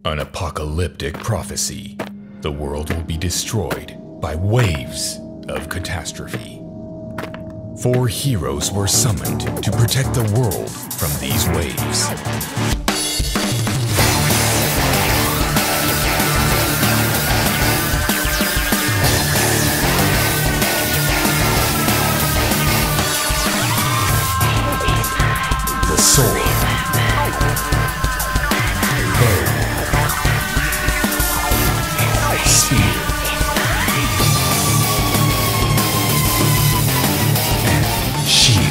An apocalyptic prophecy. The world will be destroyed by waves of catastrophe. 4 heroes were summoned to protect the world from these waves. The sword, bow, spear, and shield.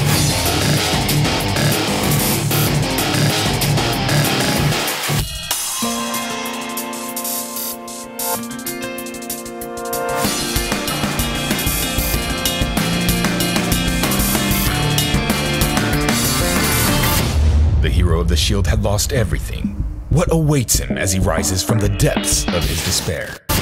The hero of the shield had lost everything. What awaits him as he rises from the depths of his despair?